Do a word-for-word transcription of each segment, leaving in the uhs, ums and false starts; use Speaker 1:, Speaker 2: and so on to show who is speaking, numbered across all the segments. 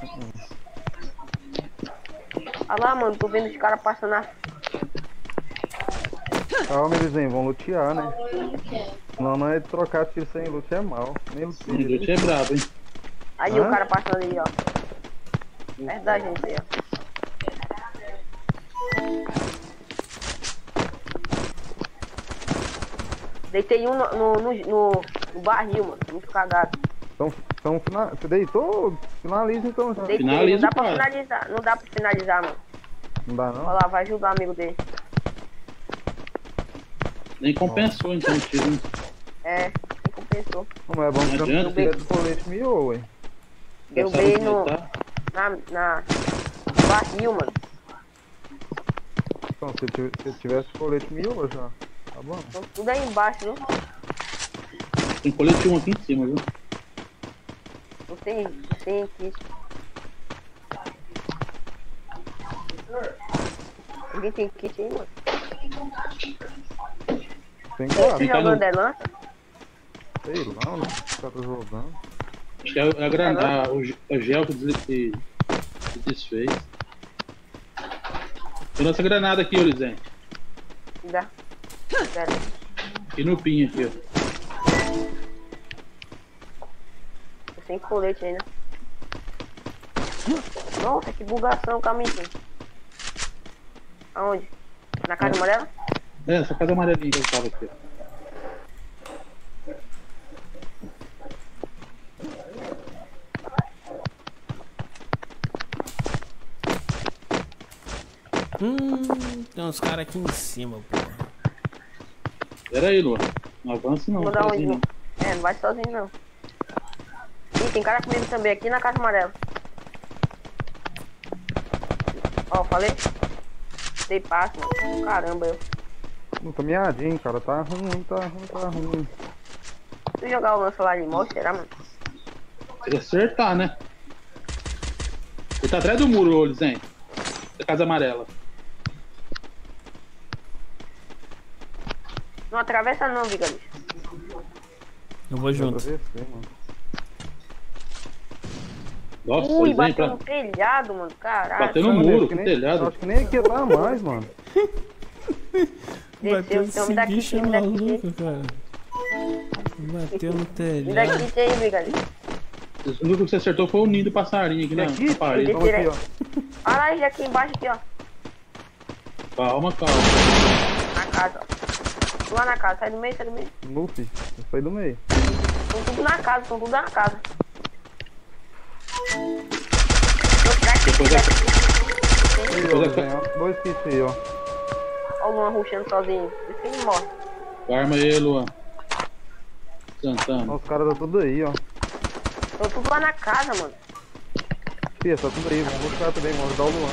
Speaker 1: Olha lá, mano, tô vendo os caras passando na...
Speaker 2: Calma, eles vão lutear, né? Não, não é trocar tiro sem lute, é mal. Nem
Speaker 3: lute é brabo, hein?
Speaker 1: Aí Hã? o cara passando ali, ó. Perto da gente aí, ó. Deitei um no, no, no, no, no barril, mano. Muito cagado.
Speaker 2: Então, então você deitou? Finaliza então já.
Speaker 1: Deitei,
Speaker 3: Finaliza,
Speaker 1: não dá pra
Speaker 3: cara.
Speaker 1: finalizar. Não dá pra finalizar, mano.
Speaker 2: Não dá não?
Speaker 1: Olha lá, vai ajudar o amigo dele.
Speaker 3: Nem compensou então o tiro, hein?
Speaker 1: É, nem compensou.
Speaker 2: Não é bom que
Speaker 3: Não adianta,
Speaker 2: você do colete miou, ué.
Speaker 1: Derrubei no... Na... Na... No barril, mano.
Speaker 2: Então, se eu tivesse, tivesse colete miou já. Tá bom?
Speaker 1: Então, tudo aí embaixo, viu?
Speaker 3: Tem colete um aqui em cima, viu?
Speaker 1: Não tem... Não tem kit. Alguém tem kit aí, mano?
Speaker 2: Tem
Speaker 1: Você
Speaker 2: quatro.
Speaker 1: jogando é lança?
Speaker 2: Sei lá, onde os caras jogando.
Speaker 3: Acho que é a granada, o, o gel que des, que desfez. Tem nossa granada aqui, Olizen.
Speaker 1: Dá. Pera.
Speaker 3: E no pin aqui, ó.
Speaker 1: Tô sem colete ainda. Nossa, que bugação, caminho. Aonde? Na casa
Speaker 3: É.
Speaker 1: amarela?
Speaker 3: É, essa casa amarelinha que eu tava aqui, ó.
Speaker 4: Hum, tem uns caras aqui em cima, pô.
Speaker 3: Pera aí, Lua. Não avança não.
Speaker 1: Vou dar onde?
Speaker 3: sozinho,
Speaker 1: Não. É, não vai sozinho não. Ih, tem cara comigo também aqui na casa amarela. Ó, falei? Dei passo, mano. Caramba, eu.
Speaker 2: Não tô miadinho, cara. Tá ruim, tá ruim, tá ruim.
Speaker 1: Se eu jogar o lance lá de moto, será, mano?
Speaker 3: Tem que acertar, né? Ele tá atrás do muro, Olizen. Da casa amarela.
Speaker 1: Não atravessa não, Vigalista.
Speaker 4: Eu vou junto.
Speaker 2: Atravessei, mano.
Speaker 3: Nossa,
Speaker 1: Ui,
Speaker 3: Olizen,
Speaker 1: bateu
Speaker 3: pra...
Speaker 1: no telhado, mano. Caralho.
Speaker 3: bateu no
Speaker 2: Não,
Speaker 3: muro,
Speaker 2: acho que
Speaker 3: com
Speaker 2: nem-
Speaker 3: telhado.
Speaker 2: Acho que nem aqui tá mais, mano.
Speaker 1: Desceu,
Speaker 4: Bateu
Speaker 1: então me
Speaker 4: esse
Speaker 1: dá kit
Speaker 4: bicho
Speaker 1: aí, me dá kit aí.
Speaker 4: maluco, cara. Bateu no
Speaker 1: Me dá
Speaker 4: telhado.
Speaker 1: kit aí, Vigalista.
Speaker 3: O único que você acertou foi o ninho do passarinho aqui na,
Speaker 2: Aqui?
Speaker 3: na parede.
Speaker 1: Ele-
Speaker 2: Então aqui, ó.
Speaker 1: Olha lá, já aqui embaixo, aqui, ó.
Speaker 3: Calma, calma.
Speaker 1: Na casa, ó. Tô lá na casa, sai do meio, sai do meio.
Speaker 2: Luffy, foi do meio.
Speaker 1: Estão tudo na casa, estão tudo na casa. Tô crack,
Speaker 3: Depois
Speaker 1: crack.
Speaker 2: Aí,
Speaker 3: Depois
Speaker 2: ó,
Speaker 3: é-
Speaker 2: Luzen, ó. Dois kits aí, ó.
Speaker 1: Ó o Luan rushando sozinho. Por isso que ele morre.
Speaker 3: Arma aí, Luan. Santana.
Speaker 2: Ó, os caras tá tudo aí, ó.
Speaker 1: Estão tudo lá na casa, mano.
Speaker 2: Fia, tá tudo aí. Vamos buscar também, vamos ajudar o Luan.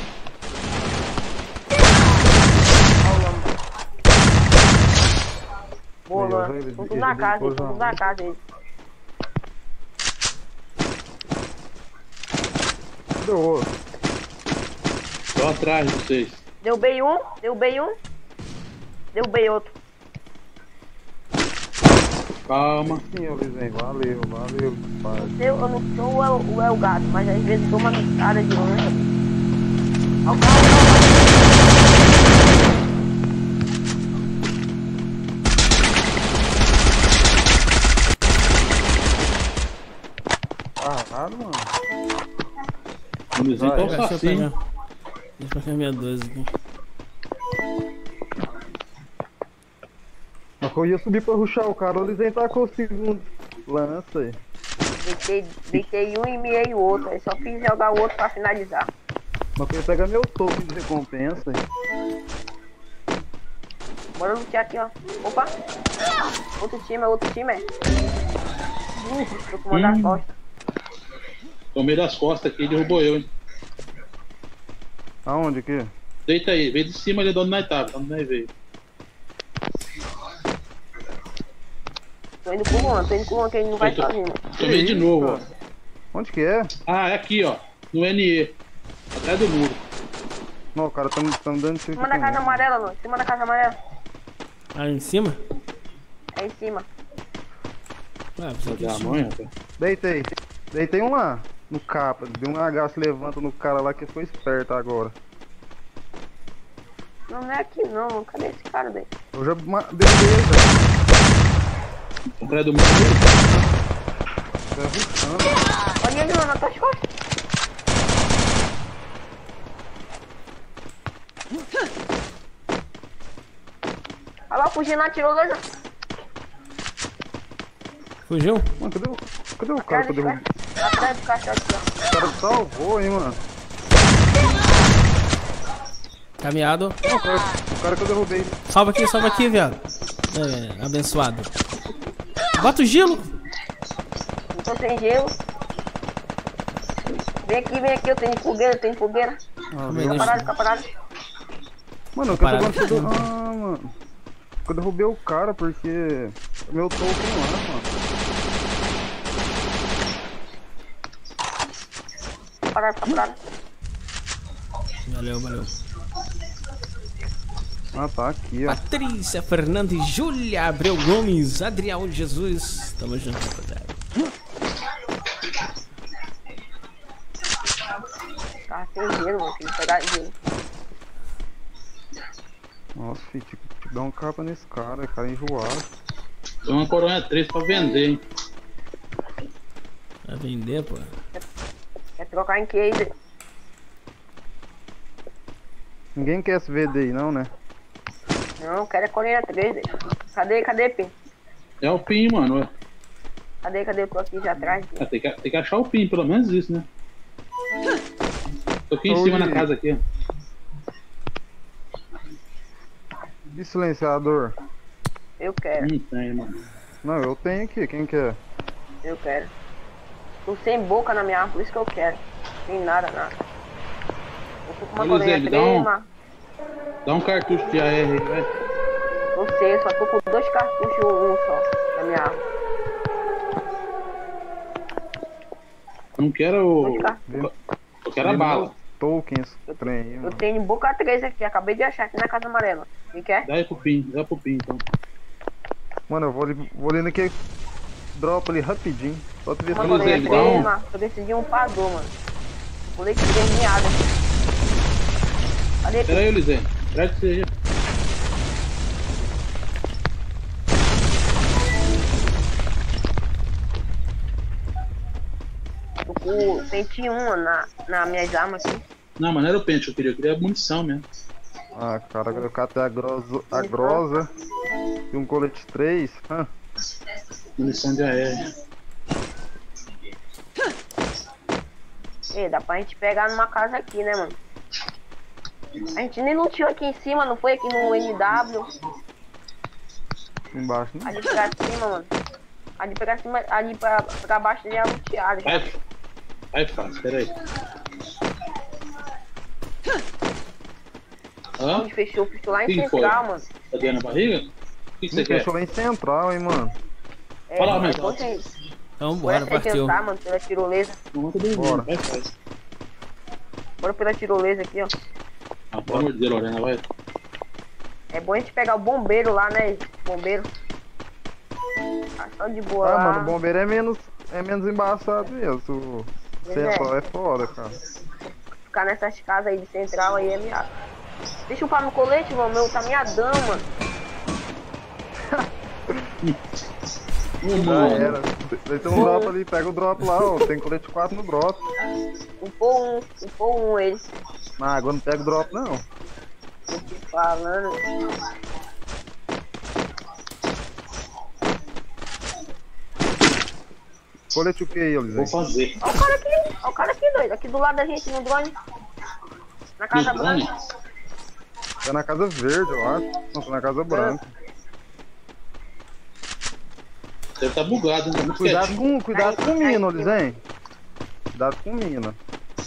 Speaker 1: Ó o Luan. Boa,
Speaker 2: Aí, ó,
Speaker 1: Luan.
Speaker 2: ele-
Speaker 1: Estão tudo
Speaker 2: ele
Speaker 1: na casa,
Speaker 2: deitou
Speaker 1: estão
Speaker 2: já,
Speaker 1: tudo na
Speaker 2: né?
Speaker 1: casa eles.
Speaker 2: Cadê o outro?
Speaker 3: Tô atrás de vocês.
Speaker 1: Derrubei um, derrubei um. Derrubei outro.
Speaker 3: Calma.
Speaker 2: Sim, ô Luzen, valeu, valeu. pai.
Speaker 1: Eu, eu não sou o El, o El Gato, mas às vezes dou uma cara de lança. Ó o carro,
Speaker 2: Caralho, mano.
Speaker 3: O Luizinho tá um
Speaker 4: Deixa eu
Speaker 3: sacinho.
Speaker 4: pegar. Deixa eu pegar minha doze aqui.
Speaker 2: Mas eu ia subir pra ruxar o cara, o Luzen tá com o segundo. Lança aí.
Speaker 1: Deitei, deitei um e miei o outro. Aí só fiz jogar o outro pra finalizar.
Speaker 2: Mas eu ia pegar meu topo de recompensa aí.
Speaker 1: Bora lutear aqui, ó. Opa! Outro time, é outro time, é. Uh, tô tomando as
Speaker 3: Hum.
Speaker 1: costas.
Speaker 3: Tomei das costas aqui e derrubou eu, hein.
Speaker 2: Aonde aqui?
Speaker 3: Deita aí, veio de cima ali de onde nós tava, de onde nós veio.
Speaker 1: Tô indo pro Luan, tô indo pro Luan que ele não vai
Speaker 3: Eu tô-
Speaker 1: sozinho.
Speaker 3: Tomei
Speaker 2: Que
Speaker 3: de
Speaker 2: isso,
Speaker 3: novo, ó.
Speaker 2: cara? Onde que é?
Speaker 3: Ah, é aqui, ó. No N E. Atrás do muro.
Speaker 2: Não, o cara tá, tá me dando
Speaker 1: Em
Speaker 2: tiro
Speaker 1: cima da
Speaker 2: aqui
Speaker 1: casa
Speaker 2: também.
Speaker 1: amarela, Luan. Em cima da casa amarela.
Speaker 4: Ah, em cima?
Speaker 1: É em cima.
Speaker 4: Ah, precisa
Speaker 3: Cadê a
Speaker 4: que
Speaker 3: mãe, rapaz?
Speaker 2: Deitei. Deitei um lá. No capa. Deu um H, se levanta no cara lá que foi esperto agora.
Speaker 1: Não, não é aqui não, mano. Cadê esse cara daí?
Speaker 2: Eu já ma- derrubei ele, velho.
Speaker 3: Atrás do muro.
Speaker 2: Tá arriscando.
Speaker 1: Olha ele, mano, na tua costas. Olha lá, fugindo na tirolesa.
Speaker 4: Fugiu?
Speaker 2: Mano, cadê o, cadê o cara que eu derrubei?
Speaker 1: Atrás do caixote, ó.
Speaker 2: O cara salvou, hein, mano.
Speaker 4: Caminhado.
Speaker 2: Não, o, cara, o cara que eu derrubei.
Speaker 4: Salva aqui, salva aqui, viado. É, abençoado. Bota o gelo.
Speaker 1: Não tô sem gelo. Vem aqui, vem aqui, eu tenho fogueira, eu tenho fogueira.
Speaker 2: Ah,
Speaker 4: Calma aí,
Speaker 2: viu?
Speaker 1: Fica
Speaker 4: deixa-
Speaker 1: parado, fica parado.
Speaker 2: Mano, eu tô
Speaker 4: Parado.
Speaker 2: falando que eu... Ah, mano. Eu derrubei o cara porque... Meu token lá, mano.
Speaker 1: Fica parado, fica parado.
Speaker 4: Valeu, valeu.
Speaker 2: Ah, tá aqui, ó.
Speaker 4: Patrícia, Fernanda e Júlia, Abreu Gomes, Adriel Jesus. Tamo junto, rapaziada.
Speaker 1: Tá sem gelo, mano. Tem que pegar gelo.
Speaker 2: Nossa, filho, tinha que dar um capa nesse cara. Cara enjoado.
Speaker 3: Tem uma Coronha três pra vender, hein?
Speaker 4: Vai vender, pô.
Speaker 1: Quer trocar em que aí, Zé?
Speaker 2: Ninguém quer esse V D aí, não, né?
Speaker 1: Não, eu quero é Coreia três, Zé. Cadê, cadê, P?
Speaker 3: É o PIN, mano. ué.
Speaker 1: Cadê, cadê? Eu tô aqui já atrás.
Speaker 3: Ah, tem, que, tem que achar o PIN, pelo menos isso, né? Tô aqui em
Speaker 2: Oi.
Speaker 3: cima na casa aqui.
Speaker 2: E silenciador?
Speaker 1: Eu quero,
Speaker 3: Não tem, mano.
Speaker 2: Não, eu tenho aqui. Quem quer?
Speaker 1: eu quero. Tô sem boca na minha arma, por isso que eu quero. Sem nada, nada. Eu tô com uma
Speaker 3: Ô,
Speaker 1: Coreia
Speaker 3: Luiz, dá
Speaker 1: três,
Speaker 3: um-
Speaker 1: mas...
Speaker 3: Dá um cartucho de A R aí, vai.
Speaker 1: Não sei, eu só tô com dois cartuchos e um só na minha arma.
Speaker 3: Não quero o.
Speaker 1: Onde tá?
Speaker 3: Eu quero a bala.
Speaker 2: Tokens, trem aí,
Speaker 1: Eu
Speaker 2: mano.
Speaker 1: tenho boca três aqui, acabei de achar aqui na Casa Amarela. Quem quer?
Speaker 3: Dá aí pro PIN, dá pro PIN então.
Speaker 2: Mano, eu vou ali, vou ali naquele drop ali rapidinho. Só tu ver se
Speaker 1: Uma
Speaker 3: Luiz,
Speaker 1: Coreia
Speaker 3: ele dá
Speaker 1: três,
Speaker 3: um-
Speaker 1: mano. Eu decidi um padrão, mano. Colete vermelhado. Cadê?
Speaker 3: Pera aí, Elisê. Espera que seja.
Speaker 1: Tô com cento e um na, na minhas armas aqui.
Speaker 3: Não, mas não era o pente que eu queria, eu queria munição mesmo.
Speaker 2: Ah, cara, eu catei a grosa, a grosa e um colete três. Ah,
Speaker 3: Munição de A R.
Speaker 1: Ei, dá pra gente pegar numa casa aqui, né, mano? A gente nem lutou aqui em cima, não foi? Aqui no N W.
Speaker 2: embaixo, né?
Speaker 1: Ali pra cima, mano. Ali pra cima, ali pra, pra baixo já é luteado. já.
Speaker 3: Vai, vai, fácil, espera aí. Hã?
Speaker 1: Onde fechou? Fechou lá em
Speaker 3: Quem foi?
Speaker 1: Central, mano.
Speaker 3: Tá doendo a barriga? O que, que você
Speaker 2: Me
Speaker 3: quer?
Speaker 2: fechou lá em central, hein, mano.
Speaker 1: É,
Speaker 3: Fala,
Speaker 1: é
Speaker 3: mas-
Speaker 1: bom você
Speaker 4: Então
Speaker 1: bora
Speaker 4: bora, partiu.
Speaker 1: tentar, mano, pela tirolesa.
Speaker 3: Não, tá dormindo.
Speaker 2: Bora.
Speaker 3: Vai, faz.
Speaker 1: Bora pela tirolesa aqui, ó.
Speaker 3: Ah, pelo amor de Deus, Lorena, vai.
Speaker 1: É bom a gente pegar o bombeiro lá, né? Bombeiro. Tá só de boa
Speaker 2: Ah,
Speaker 1: lá.
Speaker 2: mano, o bombeiro é menos, é menos embaçado mesmo. O
Speaker 1: Pois é.
Speaker 2: central é foda, cara.
Speaker 1: Ficar nessas casas aí de Central aí é miado. Deixa eu upar no colete, irmão. Meu tá miadão, mano.
Speaker 3: Ô,
Speaker 2: Já
Speaker 3: mano.
Speaker 2: era. Vai ter um drop ali, pega o drop lá, ó. Tem colete quatro no drop.
Speaker 1: Upou um, upou um ele.
Speaker 2: Na água não pega o drop, não.
Speaker 1: Tô te falando.
Speaker 2: Colete o que aí,
Speaker 3: Vou
Speaker 2: Eliseu?
Speaker 3: fazer.
Speaker 1: Olha o cara aqui, olha o cara aqui, doido. Aqui do lado da gente no drone. Na casa
Speaker 3: No drone?
Speaker 1: branca.
Speaker 2: Tá na casa verde, eu acho. Não, tá na casa branca.
Speaker 3: Deve estar bugado, hein? Tá muito
Speaker 2: Cuidado
Speaker 3: quietinho.
Speaker 2: com, cuidado com mina, Eliseu. Cuidado com mina.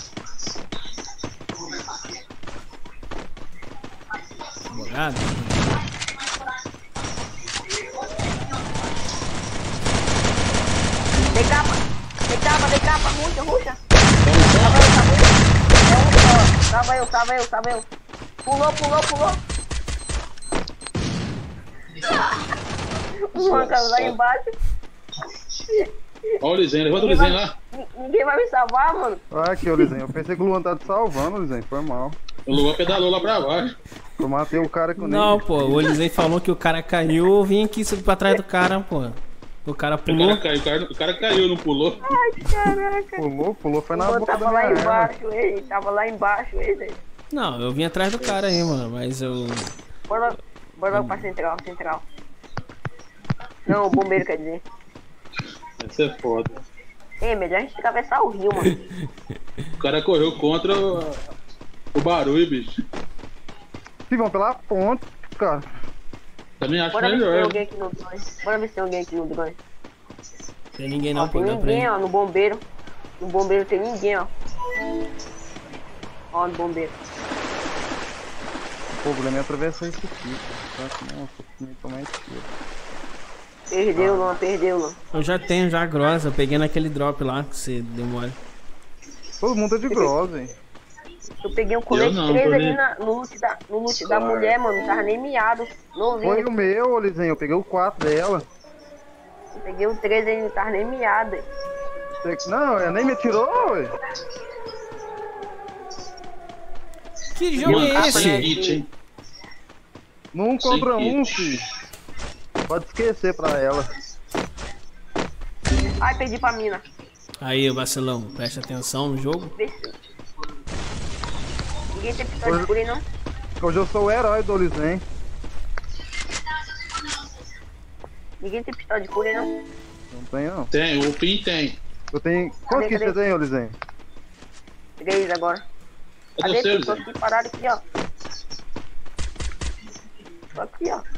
Speaker 4: Bugado.
Speaker 1: Decapa, decapa, decapa, ruxa, ruxa.
Speaker 3: Tá no chão?
Speaker 1: É um só. Tava eu, tava eu, tava eu. Pulou, pulou, pulou. O Juan caiu lá embaixo.
Speaker 3: Olha o Lizen, levanta o Lizen lá.
Speaker 1: Ninguém vai me salvar, mano.
Speaker 2: Ah, aqui, ô Lizinho. Eu pensei que o Luan tá te salvando, Lizinho. Foi mal.
Speaker 3: O Luan pedalou lá pra baixo.
Speaker 2: Eu matei o cara com o
Speaker 4: Não, pô, o Elisei falou que o cara caiu, eu vim aqui subir pra trás do cara, pô. O cara
Speaker 3: O
Speaker 4: pulou.
Speaker 3: cara caiu, o cara, o cara caiu, não pulou.
Speaker 1: Ai, caraca.
Speaker 2: Pulou, pulou, foi na
Speaker 1: O
Speaker 2: boca da
Speaker 1: tava
Speaker 2: minha
Speaker 1: lá
Speaker 2: arma.
Speaker 1: embaixo, ele. Tava lá embaixo, ele.
Speaker 4: Não, eu vim atrás do cara aí, mano, mas eu.
Speaker 1: Bora, bora logo pra central, central. Não, o bombeiro quer dizer.
Speaker 3: Essa é foda.
Speaker 1: Ei, melhor a gente atravessar o rio, mano.
Speaker 3: O cara correu contra o, o barulho, bicho.
Speaker 2: Se vão pela ponte, cara.
Speaker 3: Também acho
Speaker 1: Bora ver se tem
Speaker 3: melhor.
Speaker 1: alguém aqui no drone. Bora ver se tem alguém aqui no drone.
Speaker 4: Tem ninguém
Speaker 1: Ó,
Speaker 4: não, pô,
Speaker 1: tem
Speaker 4: dá pra
Speaker 1: ninguém,
Speaker 4: ir.
Speaker 1: ó, no bombeiro. No bombeiro tem ninguém, ó. Ó, no bombeiro.
Speaker 2: O problema é atravessar isso aqui, cara. Nossa, me tomar esse tiro.
Speaker 1: Perdeu, não, perdeu, não.
Speaker 4: Eu já tenho já a grossa, eu peguei naquele drop lá que você demora.
Speaker 2: Todo mundo é de grossa, hein?
Speaker 1: Eu peguei um colete
Speaker 3: não,
Speaker 1: três
Speaker 3: tô
Speaker 1: ali
Speaker 3: nem-
Speaker 1: na, no loot, da, no loot da mulher, mano. Não tava nem miado. Não vi.
Speaker 2: Foi o meu, ô Lizinho. Eu peguei o quatro dela.
Speaker 1: Eu peguei o três aí, não tava nem miado.
Speaker 2: Você- Não, ela nem me atirou, ué.
Speaker 4: Que jogo
Speaker 3: Mano,
Speaker 4: é
Speaker 3: sem
Speaker 4: esse?
Speaker 3: kit, hein?
Speaker 2: Num
Speaker 3: Sem
Speaker 2: contra
Speaker 3: kit.
Speaker 2: um, filho. Pode esquecer pra ela.
Speaker 1: Ai, perdi pra mina.
Speaker 4: Aí, vacilão, presta atenção no jogo.
Speaker 1: Vê se- Ninguém tem pistola de cura aí, não?
Speaker 2: Hoje eu sou o herói do Lizinho.
Speaker 1: Ninguém tem pistola de cura aí, não?
Speaker 2: Não tem, não.
Speaker 3: Tem, o Pin tem.
Speaker 2: Eu tenho... Quanto que
Speaker 1: Cadê,
Speaker 2: você tem, ô Lizinho?
Speaker 1: Três agora.
Speaker 3: Cadê
Speaker 1: Cadê?
Speaker 3: o seu,
Speaker 1: Eu tô
Speaker 3: Lizen?
Speaker 1: aqui parado aqui, ó. Tô aqui, ó.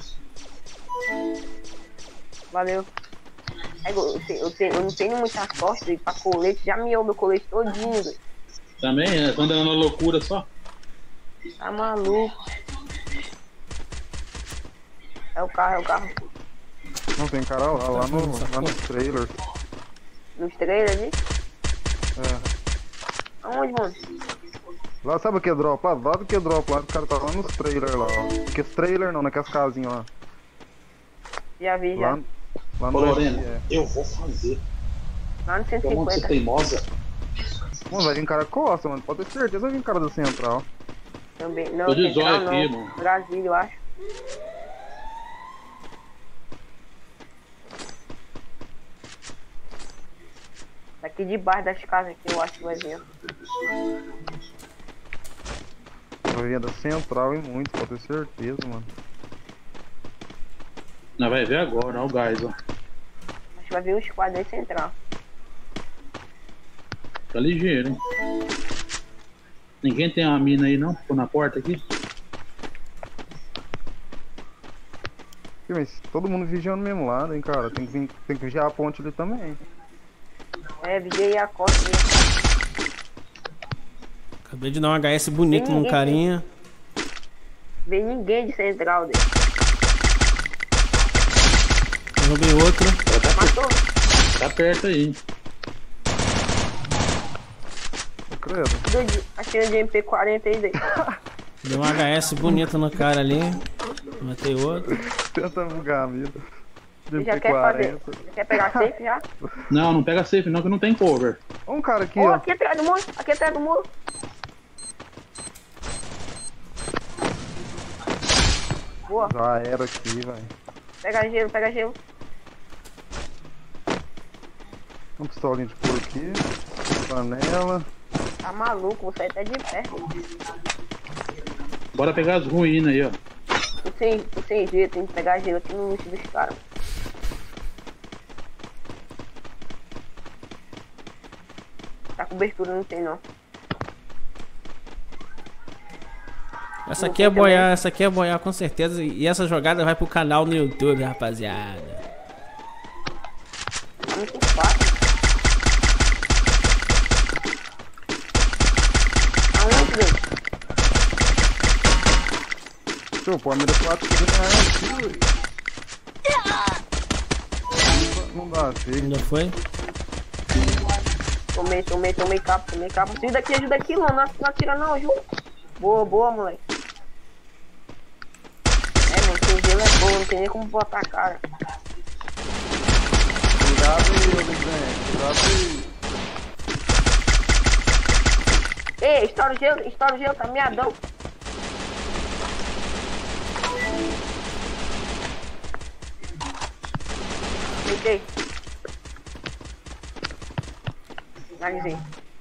Speaker 1: Valeu. É, eu, tenho, eu, tenho, eu não tenho muita sorte velho, pra colete. Já miou meu colete todinho, velho.
Speaker 3: Também, é, tô andando na loucura só.
Speaker 1: Tá maluco. É o carro, é o carro.
Speaker 2: Não tem cara lá, lá, no, lá nos trailers.
Speaker 1: Nos trailers ali.
Speaker 2: É.
Speaker 1: Aonde, mano?
Speaker 2: Lá, sabe o que é drop? Lá, lá do que é drop, lá o cara tá lá nos trailers lá, ó. Que esse trailer não, naquelas casinhas lá.
Speaker 1: Já vi, já.
Speaker 2: Lá, lá no
Speaker 3: Ô, Lorena,
Speaker 2: é.
Speaker 3: eu vou fazer.
Speaker 1: Lá no cento e
Speaker 3: Como você
Speaker 1: cinquenta.
Speaker 3: teimosa?
Speaker 2: Mano, vai vir cara costa, mano. Pode ter certeza que vai vir cara da central.
Speaker 1: Também. Não,
Speaker 3: Tô de
Speaker 1: central
Speaker 3: zóio aqui,
Speaker 1: não.
Speaker 3: mano.
Speaker 1: Brasília, eu acho. Daqui debaixo das casas aqui, eu acho que vai vir.
Speaker 2: Vai vir da central e muito, pode ter certeza, mano.
Speaker 3: Não, vai ver agora, olha o gás, ó.
Speaker 1: Acho que vai vir um esquadrão central.
Speaker 3: Tá ligeiro, hein? Ninguém tem uma mina aí, não? Ficou na porta aqui?
Speaker 2: Ih, mas todo mundo vigiando o mesmo lado, hein, cara. Tem que, vir, tem que vigiar a ponte ali também.
Speaker 1: É, vigiei a costa. Né?
Speaker 4: Acabei de dar um H S bonito
Speaker 1: Tem
Speaker 4: num
Speaker 1: ninguém,
Speaker 4: carinha.
Speaker 1: Vem ninguém de central dele.
Speaker 4: Derrubei outro.
Speaker 1: Matou?
Speaker 3: Tá perto aí, hein?
Speaker 2: Eu credo.
Speaker 1: Deu de- Achei um de M P quarenta aí dele.
Speaker 4: Dei um H S bonito no cara ali. Matei outro.
Speaker 2: Tenta bugar a vida.
Speaker 1: Você já quer fazer? Já quer pegar safe já?
Speaker 3: Não, não pega safe não, que não tem cover.
Speaker 2: Olha um cara aqui,
Speaker 1: Ó,
Speaker 2: ó.
Speaker 1: aqui atrás do muro, aqui atrás do muro. Boa,
Speaker 2: Já era aqui, velho.
Speaker 1: pega gelo, pega gelo.
Speaker 2: Um pistolinho de couro aqui. Panela.
Speaker 1: Tá maluco, você tá de pé.
Speaker 3: Bora pegar as ruínas aí, ó.
Speaker 1: Tô sem, tô sem jeito, tem que pegar gelo aqui no luxo dos caras. Tá cobertura, não tem não.
Speaker 4: Essa aqui é boiar, essa aqui é boiar com certeza. E essa jogada vai pro canal no YouTube, rapaziada.
Speaker 1: Tá muito fácil. Aonde, velho?
Speaker 2: Pô, pô, a mira quatro aqui, não dá, filho.
Speaker 4: Ainda foi?
Speaker 1: Tomei, tomei, tomei capa, tomei capa. Ajuda aqui, ajuda aqui, mano. Não, não atira não, ajuda. Boa, boa, moleque. É, mano, sem gelo é boa, não tem nem como botar a cara.
Speaker 2: Cuidado aí, ô desenho. Cuidado aí.
Speaker 1: Ei, estoura o gelo, estoura o gelo, tá miadão. Deitei. Finalizei.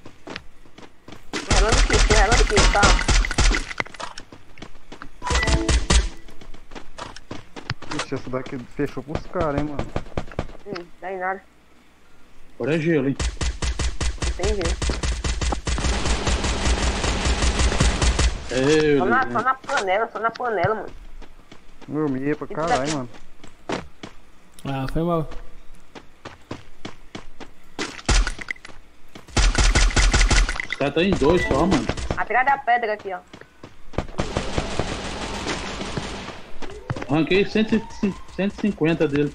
Speaker 1: Tô relando aqui, tô relando aqui, tá?
Speaker 2: Ixi, essa daqui fechou pros caras, hein, mano.
Speaker 1: Hum, dá em nada.
Speaker 3: Agora é gelo, hein?
Speaker 1: Não tem gelo.
Speaker 3: Ei,
Speaker 1: Só na,
Speaker 3: desenho.
Speaker 1: só na panela, só na panela, mano.
Speaker 2: Meu, me ia pra caralho, mano.
Speaker 4: Ah, foi mal.
Speaker 3: Os caras tá em dois só, mano.
Speaker 1: Atrás da pedra aqui, ó.
Speaker 3: Arranquei cento e cinquenta dele.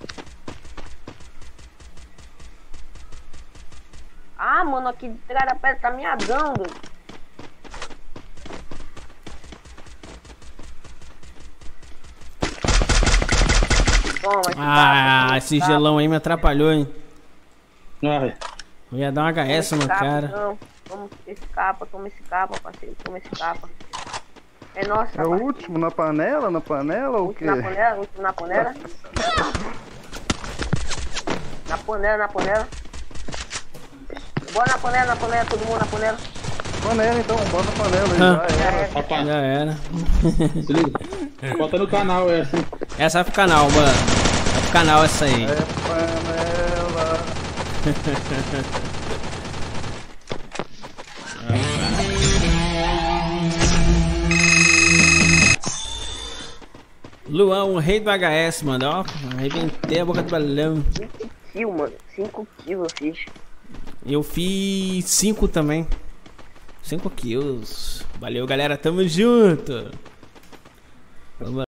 Speaker 1: Ah, mano, aqui atrás da pedra tá miadão, doido. Toma, esse
Speaker 4: Ah,
Speaker 1: capa,
Speaker 4: esse
Speaker 1: toma
Speaker 4: gelão aí me atrapalhou, hein?
Speaker 3: Ai,
Speaker 4: Eu ia dar um H S no
Speaker 1: capa,
Speaker 4: cara.
Speaker 1: Não, toma esse capa, toma esse capa, parceiro, toma esse capa. É nossa,
Speaker 2: É o
Speaker 1: parceiro.
Speaker 2: último na panela? Na panela ou o quê?
Speaker 1: Último na panela, último na panela. Na panela, na panela. Bora na panela, na panela, todo mundo na panela.
Speaker 2: Panela então, bota a panela aí,
Speaker 4: Ah.
Speaker 2: já era.
Speaker 3: rapaz,
Speaker 4: Já era.
Speaker 3: se liga. Bota no canal essa, hein?
Speaker 4: Essa vai pro canal, mano. Vai pro canal essa aí.
Speaker 2: É panela.
Speaker 4: Luan, o rei do H S, mano. Ó, arrebentei a boca do balão.
Speaker 1: cinco kills, mano. cinco kills eu fiz.
Speaker 4: Eu fiz cinco também. cinco kills. Valeu, galera. Tamo junto. Vamos